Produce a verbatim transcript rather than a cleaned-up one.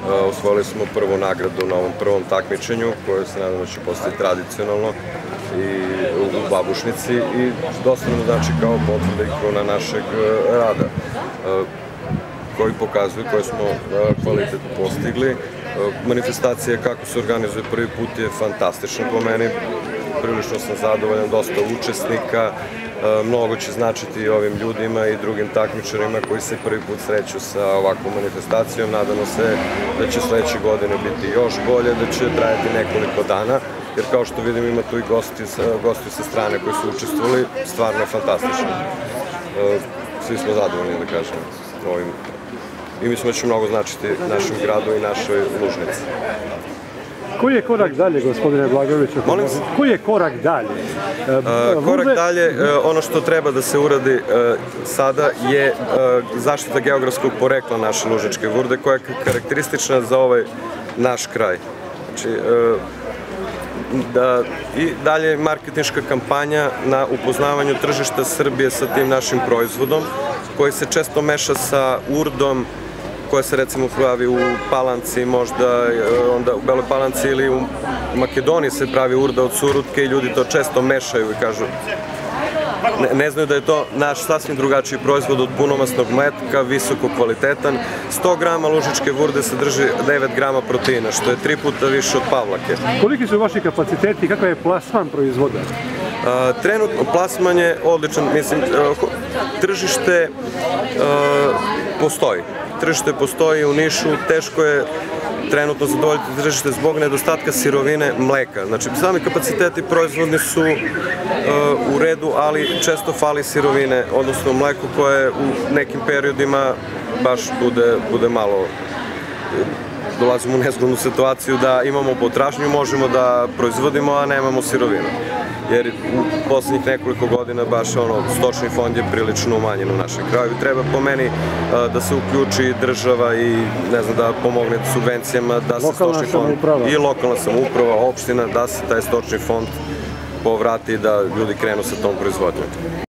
Osvojili smo prvu nagradu na ovom prvom takmičenju, koje se nadam da će postati tradicionalno i u Babušnici i dosta nam znači kao potvrda i kruna našeg rada, koji pokazuju koje smo kvalitet postigli. Manifestacija kako se organizuje prvi put je fantastična po meni, prilično sam zadovoljan, dosta učesnika, mnogo će značiti ovim ljudima i drugim takmičarima koji se prvi put sreću sa ovakvom manifestacijom. Nadamo se da će sledeće godine biti još bolje, da će trajati nekoliko dana, jer kao što vidim ima tu i gosti sa strane koji su učestvovali, stvarno fantastično. Svi smo zadovoljni, da kažem, ovim. I mislim da će mnogo značiti našem gradu i našoj Lužnici. Koji je korak dalje, gospodine Blagojeviću? Molim se? Koji je korak dalje? Korak dalje, ono što treba da se uradi sada je zaštita geografskog porekla naše Lužničke vurde, koja je karakteristična za ovaj naš kraj. Znači, i dalje marketinška kampanja na upoznavanju tržišta Srbije sa tim našim proizvodom, koji se često meša sa urdom, koja se recimo pravi u Palanci, možda onda u Beloj Palanci ili u Makedoniji se pravi urda od surutke i ljudi to često mešaju i kažu, ne znaju da je to naš sasvim drugačiji proizvod od punomasnog mleka, visoko kvalitetan. sto grama lužičke vurde sadrži devet grama proteina, što je tri puta više od pavlake. Koliki su vaši kapaciteti i kakav je plasman proizvoda? Trenutno plasman je odličan, mislim, tržište postoji. Tržište postoji u Nišu, teško je trenutno zadovoljiti tržište zbog nedostatka sirovine mleka. Znači, sami kapaciteti proizvodni su u redu, ali često fali sirovine, odnosno mleko koje u nekim periodima baš bude malo, dolazimo u nezgodnu situaciju da imamo potražnju, možemo da proizvodimo, a nemamo sirovinu. Jer u poslednjih nekoliko godina baš stočni fond je prilično umanjen u našem kraju. Treba po meni da se uključi država i ne znam da pomogne subvencijama da se stočni fond i lokalna samouprava, opština, da se taj stočni fond povrati i da ljudi krenu sa tom proizvodnjom.